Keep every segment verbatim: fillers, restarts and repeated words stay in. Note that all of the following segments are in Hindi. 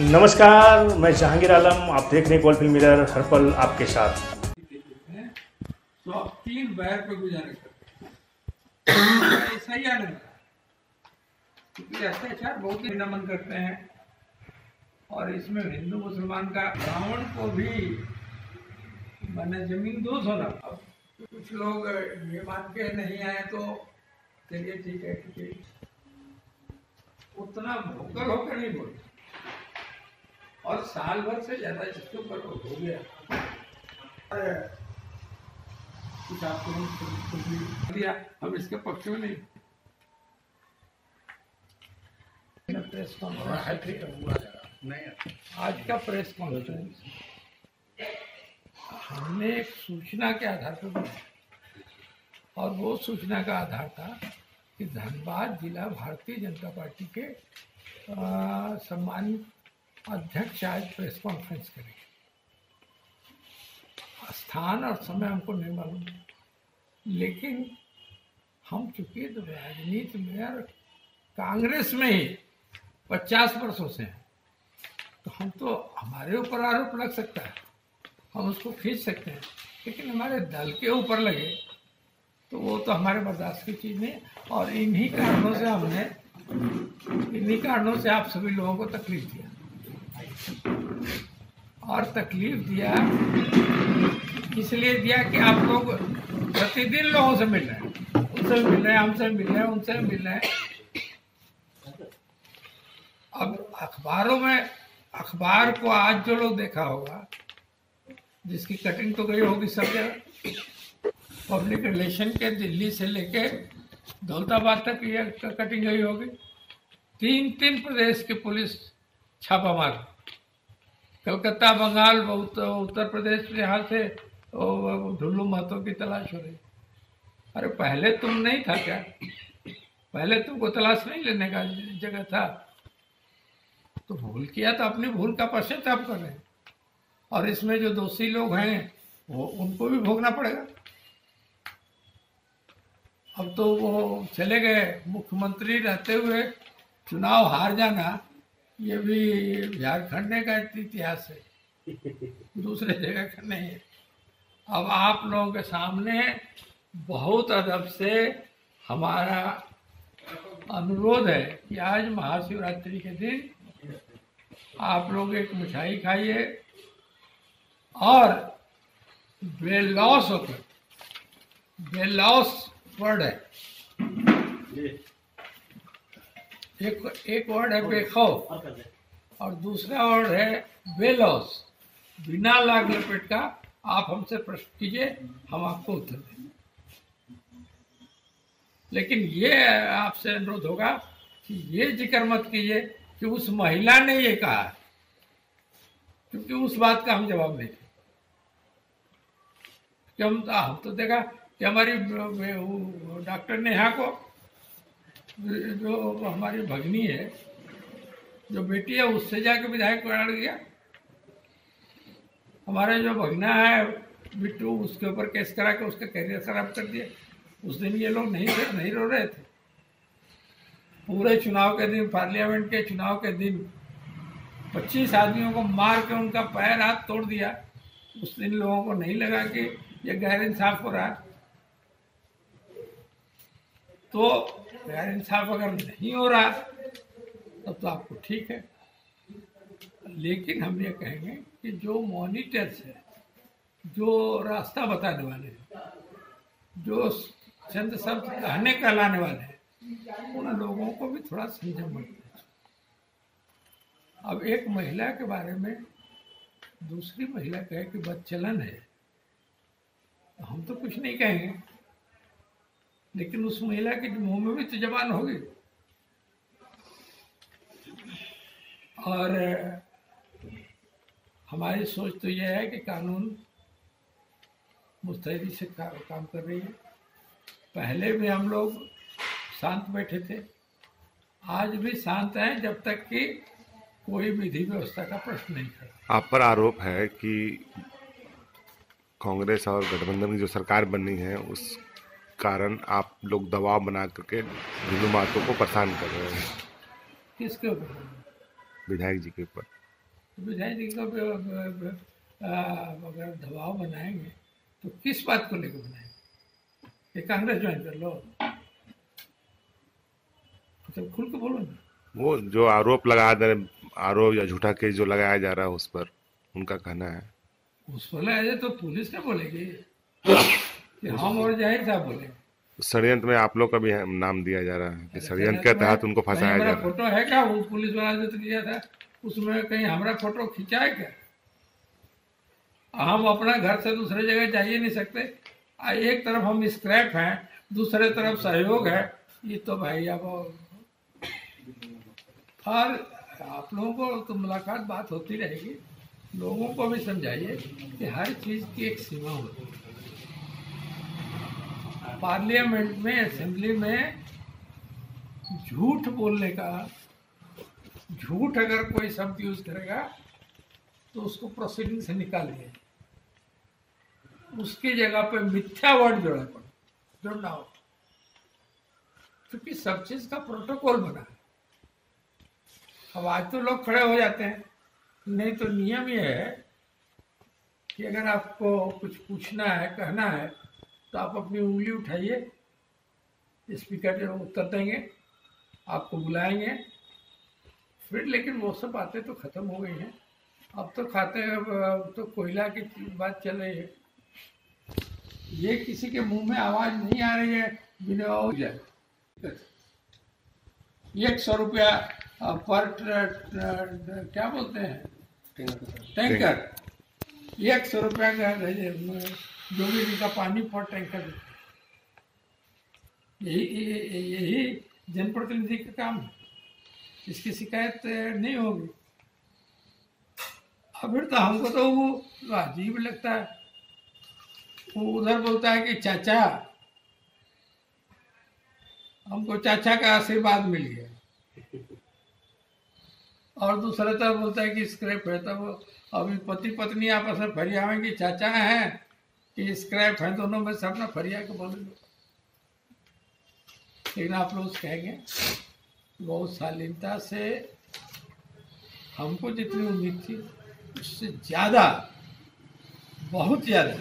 नमस्कार, मैं जहांगीर आलम, आप देख रहे हैं कोल फिल्म मिरर, हर पल आपके साथ। तो आप तीन बैर पे गुजारे करते हैं ऐसा ही आने लगा, क्योंकि अत्याचार बहुत ही नमन करते हैं। और इसमें हिंदू मुसलमान का रावण को भी मैंने जमीन दोष होना। अब कुछ लोग ये मान के नहीं आए तो चलिए ठीक है, ठीक है, उतना भोकल होकर नहीं बोलते। और साल भर से ज्यादा इसके ऊपर हो गया, कुछ आपको कुछ दिया, हम इसके पक्ष में नहीं। प्रेस कॉन्फ्रेंस आज का प्रेस कॉन्फ्रेंस हमने एक सूचना के आधार पर बनाया, और वो सूचना का आधार था कि धनबाद जिला भारतीय जनता पार्टी के सम्मानित अध्यक्ष आज प्रेस कॉन्फ्रेंस करेंगे। स्थान और समय हमको नहीं मालूम, लेकिन हम चूंकि राजनीति में और कांग्रेस में ही पचास वर्षों से हैं, तो हम तो हमारे ऊपर आरोप लग सकता है, हम उसको खींच सकते हैं, लेकिन हमारे दल के ऊपर लगे तो वो तो हमारे बर्दाश्त की चीज़ नहीं। और इन्हीं कारणों से हमने इन्हीं कारणों से आप सभी लोगों को तकलीफ दिया, और तकलीफ दिया इसलिए दिया कि आप लोग प्रतिदिन लोगों से मिल रहे हैं, उनसे मिल रहे हैं, हमसे मिल रहे हैं, उनसे मिल रहे हैं। अब अखबारों में, अखबार को आज जो लोग देखा होगा, जिसकी कटिंग तो गई होगी सब जगह, पब्लिक रिलेशन के दिल्ली से लेके दौलताबाद तक ये कटिंग गई होगी। तीन तीन प्रदेश की पुलिस छापा मार, कलकत्ता, बंगाल, उत्तर प्रदेश, बिहार से ढुल्लू महतो की तलाश हो रही। अरे पहले तुम नहीं था क्या? पहले तुमको तलाश नहीं लेने का जगह था? तो भूल किया तो अपनी भूल का पश्चाताप कर रहे हैं, और इसमें जो दोषी लोग हैं वो उनको भी भोगना पड़ेगा। अब तो वो चले गए, मुख्यमंत्री रहते हुए चुनाव हार जाना ये भी झारखंड का इतिहास है, दूसरे जगह का नहीं है। अब आप लोगों के सामने बहुत अदब से हमारा अनुरोध है कि आज महाशिवरात्रि के दिन आप लोग एक मिठाई खाइए और बेलौस होकर, बेलौस वर्ड है, एक एक वर्ड है बेखौफ, और दूसरा वर्ड है बेलौस। बिना लाग लपेट का आप हमसे प्रश्न कीजिए, हम आपको उत्तर देंगे। लेकिन ये आपसे अनुरोध होगा कि ये जिक्र मत कीजिए कि उस महिला ने ये कहा, क्योंकि उस बात का हम जवाब नहीं थे। कि हम हम तो देखा कि हमारी डॉक्टर नेहा को, जो हमारी भगनी है, जो बेटी है, उससे जाके विधायक को अड़ गया। हमारे जो भगना है बिट्टू, उसके ऊपर केस करा के उसका करियर खराब कर दिया। उस दिन ये लोग नहीं थे, नहीं रो रहे थे। पूरे चुनाव के दिन, पार्लियामेंट के चुनाव के दिन पच्चीस आदमियों को मार के उनका पैर हाथ तोड़ दिया। उस दिन लोगों को नहीं लगा कि ये गैर इंसाफ हो रहा है। तो गैर इंसाफ अगर नहीं हो रहा तब तो आपको ठीक है, लेकिन हम ये कहेंगे कि जो मॉनिटर्स है, जो रास्ता बताने वाले हैं, जो चंद शब्द कहने कहलाने वाले हैं, उन लोगों को भी थोड़ा संयम बरतना चाहिए। अब एक महिला के बारे में दूसरी महिला कहे कि बदचलन है, हम तो कुछ नहीं कहेंगे, लेकिन उस महिला के मुंह में भी तो जबान होगी। और हमारी सोच तो यह है कि कानून मुस्तैदी से का, काम कर रही है। पहले भी हम लोग शांत बैठे थे, आज भी शांत हैं, जब तक कि कोई विधि व्यवस्था का प्रश्न नहीं खड़ा। आप पर आरोप है कि कांग्रेस और गठबंधन की जो सरकार बनी है उस कारण आप लोग दबाव बना करके हिंदू मातों को परेशान कर रहे हैं। किसके ऊपर? विधायक जी के ऊपर। विधायक जी को ब- ब- ब- आ, अगर दबाव बनाएंगे तो किस बात को लेकर बनाएंगे कि कांग्रेस ज्वाइन कर लो, तो खुल के बोलो ना। वो जो आरोप लगा दे आरोप या झूठा केस जो लगाया जा रहा है उस पर उनका कहना है उस पर लगे तो पुलिस ने बोलेगी कि हम और जाहिर साहब बोले। षड्यंत्र में आप लोग का भी नाम दिया जा रहा है कि षड्यंत्र के तहत उनको फंसाया जा हमारा रहा है। फोटो है क्या? वो पुलिस वाला जो तो किया था उसमें कहीं हमारा फोटो खींचा है क्या? हम अपना घर से दूसरे जगह जा ही नहीं सकते। आ, एक तरफ हम स्क्रैप हैं, दूसरे तरफ सहयोग है, ये तो भाई अब और आप लोगों को तो मुलाकात बात होती रहेगी, लोगों को भी समझाइए कि हर चीज की एक सीमा होती है। पार्लियामेंट में, असेंबली में झूठ बोलने का, झूठ अगर कोई शब्द यूज करेगा तो उसको प्रोसीडिंग से निकाल दिया, उसकी जगह पे मिथ्या वर्ड जोड़ा पड़ा जोड़ना हो, क्योंकि सब चीज का प्रोटोकॉल बना है। अब आज तो लोग खड़े हो जाते हैं, नहीं तो नियम ये है कि अगर आपको कुछ पूछना है, कहना है, तो आप अपनी उंगली उठाइए, स्पीकर जो उत्तर देंगे, आपको बुलाएंगे फिर। लेकिन वो सब बातें तो खत्म हो गई हैं। अब तो खाते अब तो कोयला की बात चल रही है। ये किसी के मुंह में आवाज नहीं आ रही है बिना हो जाए। एक सौ रुपया पर ट्र- ट्र- क्या बोलते हैं टैंकर, एक सौ रुपया का जो भी इनका पानी पर टैंकर, यही यही यही जनप्रतिनिधि का काम है। इसकी शिकायत नहीं होगी। अब फिर तो हमको तो वो अजीब लगता है, वो उधर बोलता है कि चाचा, हमको चाचा का आशीर्वाद मिल गया, और दूसरे तरफ बोलता है कि स्क्रैप है। तब अभी पति पत्नी आपस में फरियावेंगे, चाचा हैं कि स्क्रैप है, दोनों में से अपना फरिया के बोले। लेकिन आप लोग कहेंगे बहुत शालीनता से, हमको जितनी उम्मीद थी उससे ज्यादा, बहुत ज्यादा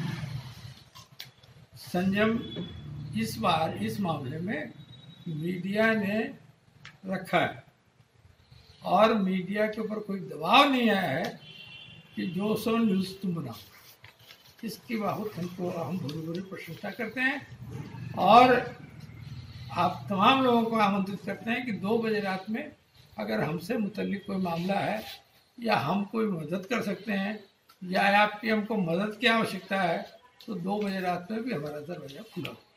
संयम इस बार इस मामले में मीडिया ने रखा है, और मीडिया के ऊपर कोई दबाव नहीं आया है कि जो सो न्यूज़ तुम बनाओ। इसकी बहुत हमको हम भरी भरी प्रशंसा करते हैं, और आप तमाम लोगों को आमंत्रित करते हैं कि दो बजे रात में अगर हमसे मुतल्लिक कोई मामला है, या हम कोई मदद कर सकते हैं, या आपकी हमको मदद की आवश्यकता है, तो दो बजे रात में भी हमारा दरवाजा खुला हो।